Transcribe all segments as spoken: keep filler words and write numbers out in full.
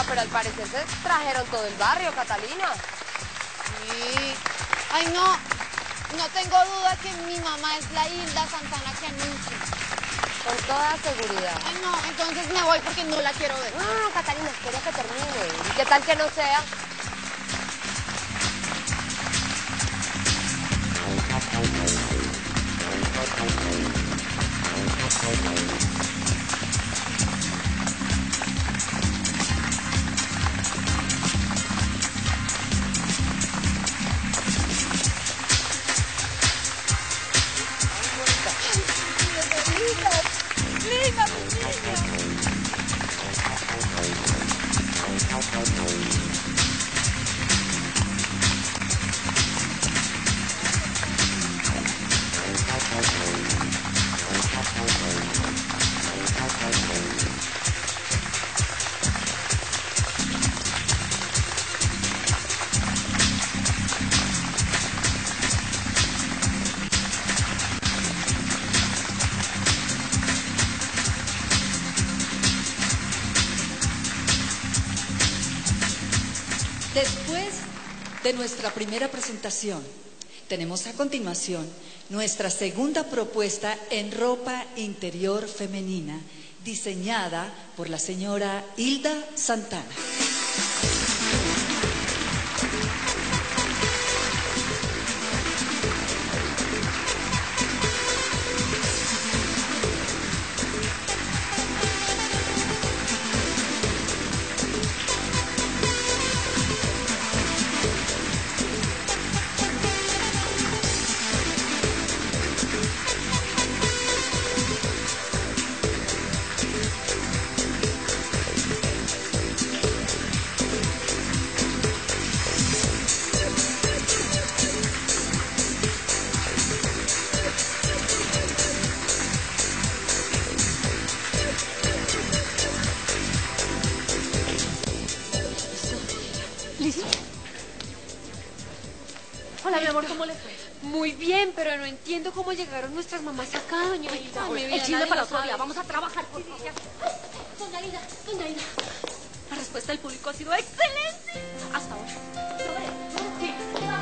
pero al parecer se trajeron todo el barrio, Catalina. Sí. Ay, no. No tengo duda que mi mamá es la Hilda Santana que anuncia. Con toda seguridad. Ay, no. Entonces me voy porque no la quiero ver. No, Catalina, espera que termine. ¿Y qué tal que no sea? ¡Linda, mi niña! Después de nuestra primera presentación, tenemos a continuación nuestra segunda propuesta en ropa interior femenina, diseñada por la señora Hilda Santana. ¿Listo? Hola, mi amor, ¿cómo le fue? Muy bien, pero no entiendo cómo llegaron nuestras mamás acá, doña Hilda. Ay, mi vida, El chisme nadie para lo otro sabe. día. Vamos a trabajar, por favor. Doña Hilda, doña Hilda. La respuesta del público ha sido excelente. Hasta ahora. ¿Lo ve? Sí.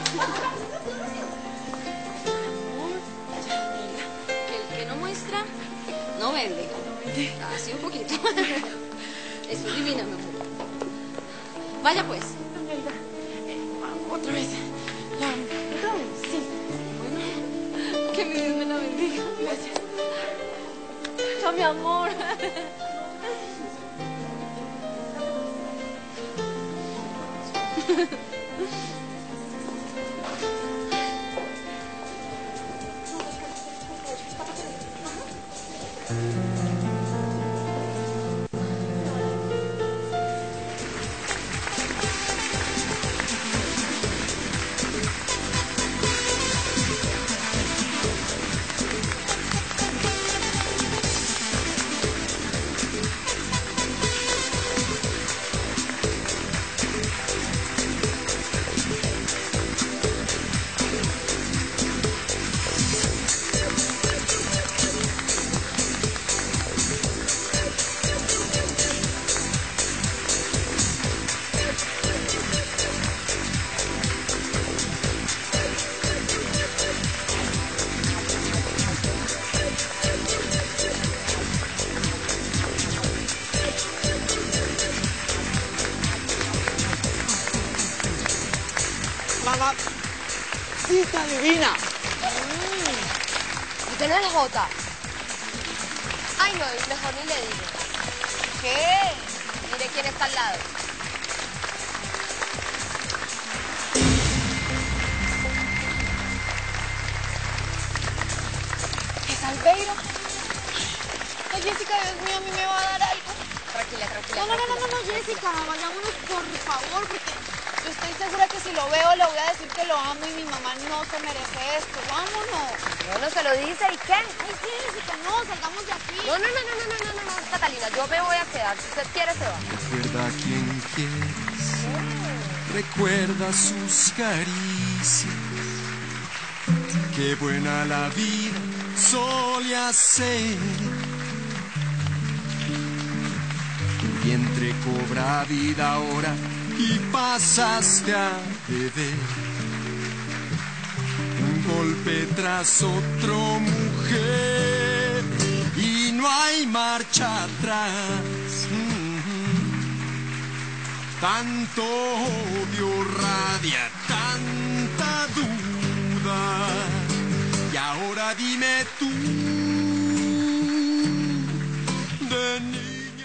El que no muestra, no vende. Así un poquito. Eso es divina, mi amor. Vaya pues. Doña Hilda, eh, otra vez. La amo. ¿Otra vez? Sí. Bueno, que mi Dios me la bendiga. Gracias. Chao, mi amor. Mamacita divina. Usted no es Jota. Ay, no, mejor ni le digo. ¿Qué? Mire quién está al lado. ¿Es Albeiro? Ay, Jessica, Dios mío, a mí me va a dar algo. Tranquila, tranquila. No, no, no, no, no, no, Jessica, vayámonos por favor, porque yo estoy segura que si lo veo le voy a decir que lo amo y mi mamá no se merece esto. Vámonos. Bueno, se lo dice, ¿y qué? Ay, Jessica, no, salgamos de aquí. No, no, no, no, no, no, no, no, no, Catalina, yo me voy a quedar. Si usted quiere, se va. Recuerda a quien quieres, recuerda sus caricias. Qué buena la vida solía ser. El viento vientre cobra vida ahora y pasaste a beber. Un golpe tras otro, mujer, y no hay marcha atrás. Tanto odio radia, tanta duda. Y ahora dime tú, de niña.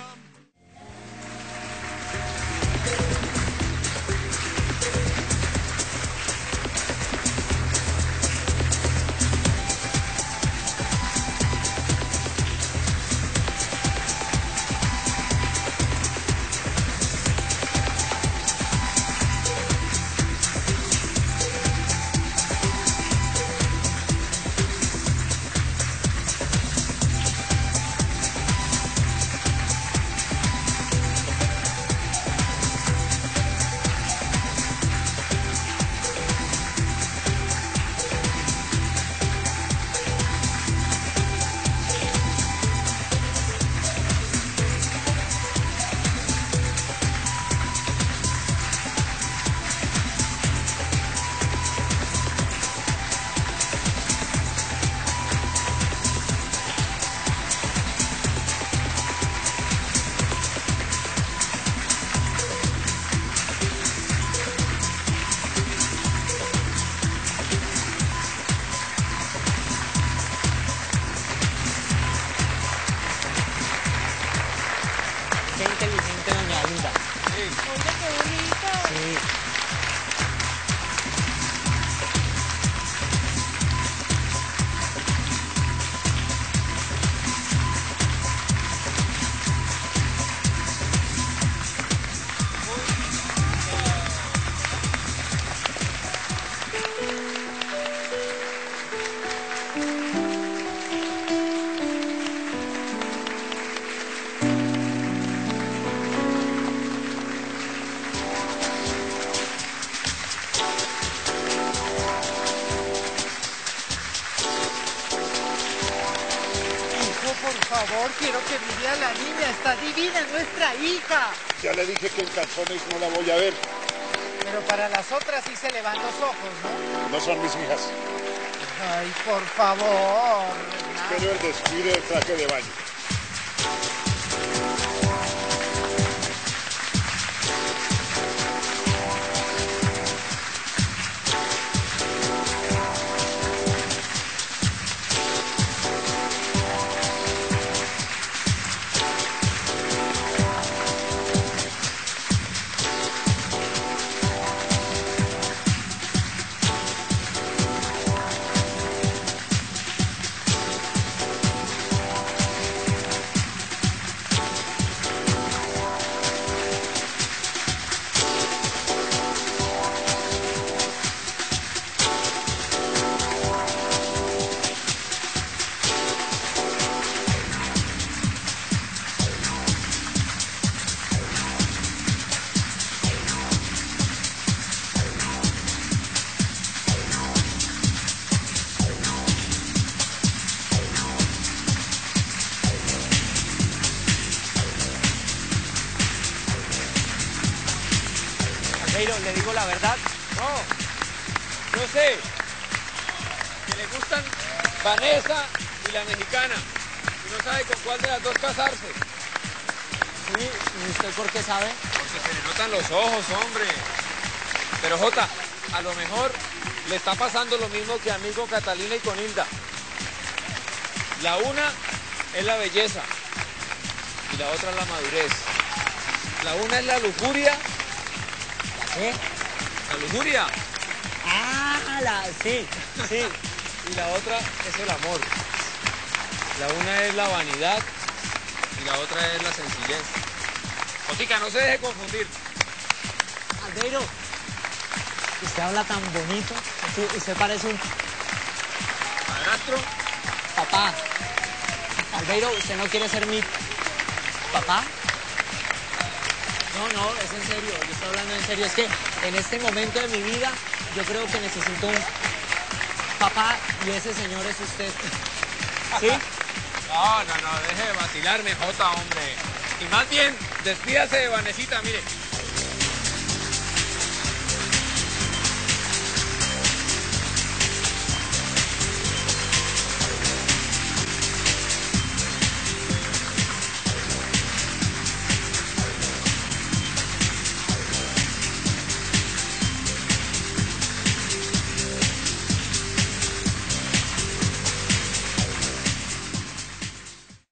Qué inteligente doña Hilda. Oye, qué bonita. Sí. Por favor, quiero que mire a la niña, está divina, nuestra hija. Ya le dije que en calzones no la voy a ver. Pero para las otras sí se le van los ojos, ¿no? No son mis hijas. Ay, por favor. Espero el descuide del traje de baño. Albeiro, le digo la verdad. No, yo sé que le gustan Vanessa y la mexicana y no sabe con cuál de las dos casarse. Sí, ¿y usted por qué sabe? Porque se le notan los ojos, hombre. Pero Jota, a lo mejor le está pasando lo mismo que a mí con Catalina y con Hilda. La una es la belleza y la otra es la madurez. La una es la lujuria. ¿La qué? La lujuria. Ah, la, sí, sí. Y la otra es el amor. La una es la vanidad y la otra es la sencillez. Jotica, no se deje confundir. Albeiro, usted habla tan bonito. Sí, usted parece un Madrastro. papá. Albeiro, ¿usted no quiere ser mi papá? No, no, es en serio, yo estoy hablando en serio. Es que en este momento de mi vida yo creo que necesito un papá y ese señor es usted. ¿Sí? No, no, no, deje de vacilarme, Jota, hombre. Y más bien, Despídase de Vanesita, mire.